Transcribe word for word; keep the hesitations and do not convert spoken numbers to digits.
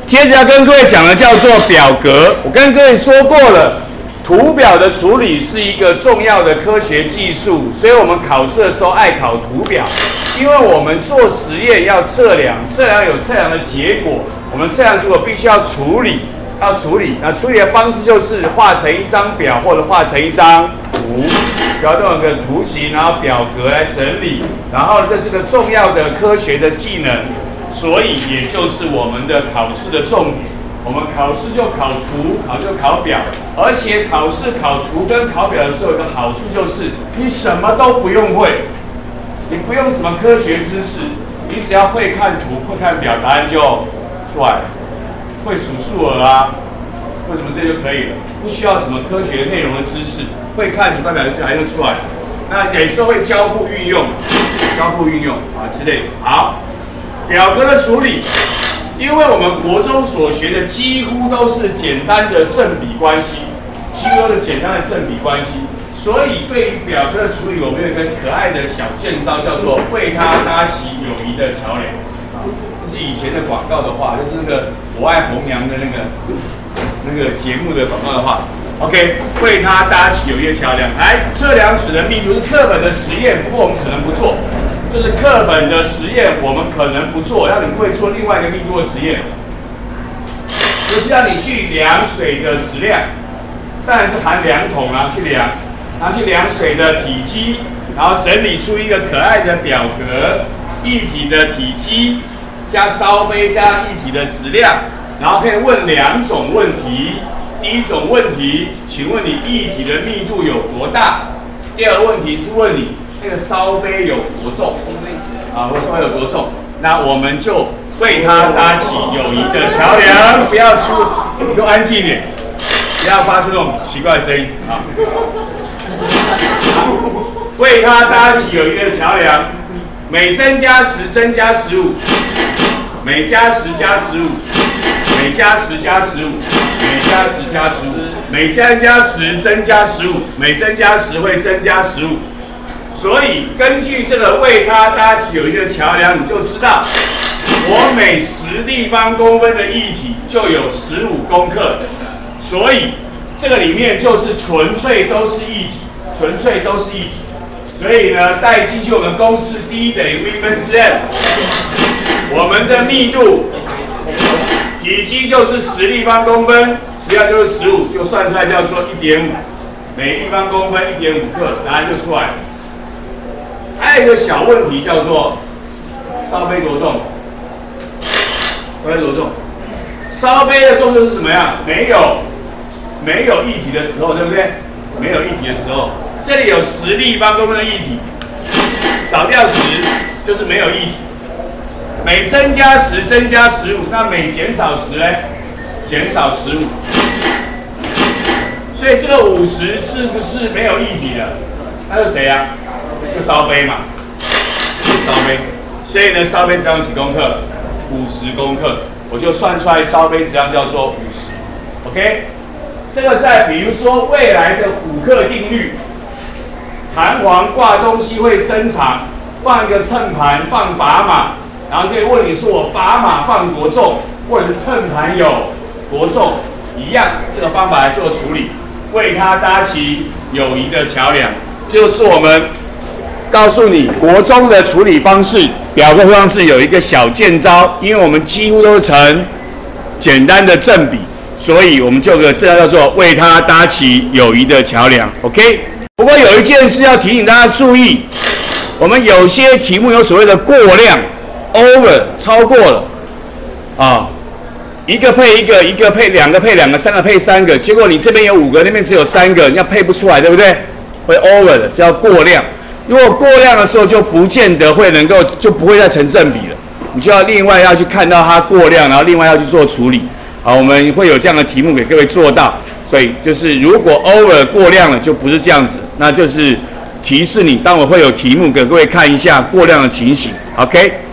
接着要跟各位讲的叫做表格。我跟各位说过了，图表的处理是一个重要的科学技术，所以我们考试的时候爱考图表，因为我们做实验要测量，测量有测量的结果，我们测量结果必须要处理，要处理。那处理的方式就是画成一张表或者画成一张图，主要都有个图形，然后表格来整理，然后这是个重要的科学的技能。所以也就是我们的考试的重点，我们考试就考图，考就考表，而且考试考图跟考表的时候有个好处就是你什么都不用会，你不用什么科学知识，你只要会看图、会看表，答案就出来了。会数数额啊，为什么这就可以了？不需要什么科学内容的知识，会看图、看表就答案就出来了。那有时候会交互运用，交互运用啊之类的。好。表格的处理，因为我们国中所学的几乎都是简单的正比关系，几乎都是简单的正比关系，所以对于表格的处理，我们有一个可爱的小剑招，叫做为它搭起友谊的桥梁。啊，这是以前的广告的话，就是那个我爱红娘的那个那个节目的广告的话。OK， 为它搭起友谊的桥梁。来，测量尺的密度是课本的实验，不过我们可能不做。就是课本的实验，我们可能不做，让你会做另外一个密度的实验，就是让你去量水的质量，当然是含量筒啊，去量，然后去量水的体积，然后整理出一个可爱的表格，液体的体积加烧杯加液体的质量，然后可以问两种问题。第一种问题，请问你液体的密度有多大？第二个问题是问你那个烧杯有多重？啊，或烧杯有多重？那我们就为它搭起友谊的桥梁。不要出，都安静一点，不要发出那种奇怪的声音啊！为它搭起友谊的桥梁，每增加十增加十五，每加十加十五，每加十加十五，每加十加十五，每增加十增加十五，每增加十会增加十五。所以根据这个为它搭起友谊的桥梁，你就知道，我每十立方公分的液体就有十五公克。所以这个里面就是纯粹都是液体，纯粹都是液体。所以呢，带进去我们公式 D 等于 V 分之 M， 我们的密度体积就是十立方公分，质量就是十五，就算出来叫做一点五，每立方公分一点五克，答案就出来了。还有一个小问题叫做烧杯多重？烧杯多重？烧杯的重就是怎么样？没有没有液体的时候，对不对？没有液体的时候。这里有十立方公分的液体，少掉十就是没有液体。每增加十增加十五，那每减少十呢？减少十五。所以这个五十是不是没有液体的？那是谁呀、啊？就烧杯嘛，就烧杯。所以呢，烧杯质量几公克？五十公克。我就算出来烧杯质量叫做五十。OK， 这个再比如说未来的虎克定律。弹簧挂东西会伸长，放一个秤盘，放砝码，然后可以问你说我砝码放多重，或者是秤盘有多重，一样这个方法来做处理，为它搭起友谊的桥梁，就是我们告诉你国中的处理方式，表格方式有一个小剑招，因为我们几乎都是成简单的正比，所以我们就有个这叫做为它搭起友谊的桥梁 ，OK。不过有一件事要提醒大家注意，我们有些题目有所谓的过量 ，over 超过了，啊，一个配一个，一个配两个配两个，三个配三个，结果你这边有五个，那边只有三个，你要配不出来，对不对？会 over 的，叫过量。如果过量的时候，就不见得会能够，就不会再成正比了。你就要另外要去看到它过量，然后另外要去做处理。好，我们会有这样的题目给各位做到。所以就是如果 over 过量了，就不是这样子，那就是提示你，待会会有题目给各位看一下过量的情形。OK。